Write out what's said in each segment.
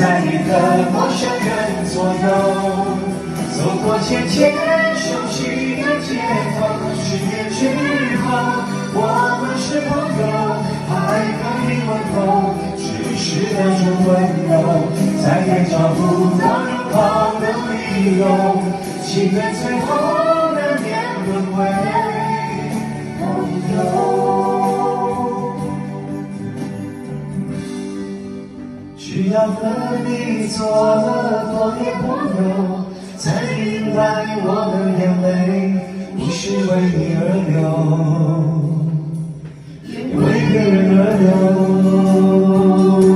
在一个陌生人左右，走过渐渐熟悉的街头，10年之后，我们是朋友，还可以问候，只是那种温柔，再也找不到拥抱的理由，情人最后难免沦为朋友。只要和你做了多年朋友，才明白我的眼泪不是为你而流，也为别人而流。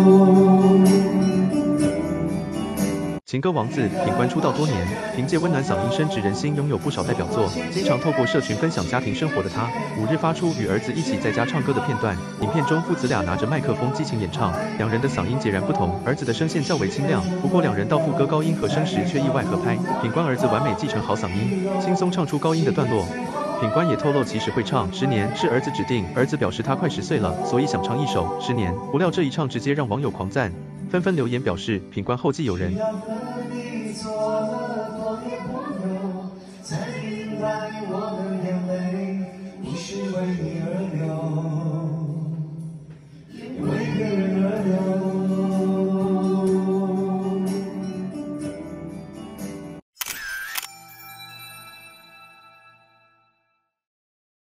情歌王子品冠出道多年，凭借温暖嗓音深植人心，拥有不少代表作。经常透过社群分享家庭生活的他，5日发出与儿子一起在家唱歌的片段。影片中父子俩拿着麦克风激情演唱，两人的嗓音截然不同。儿子的声线较为清亮，不过两人到副歌高音和声时却意外合拍。品冠儿子完美继承好嗓音，轻松唱出高音的段落。品冠也透露其实会唱《10年》是儿子指定，儿子表示他快10岁了，所以想唱一首《10年》。不料这一唱直接让网友狂赞，纷纷留言表示品冠后继有人。 只要和你做了多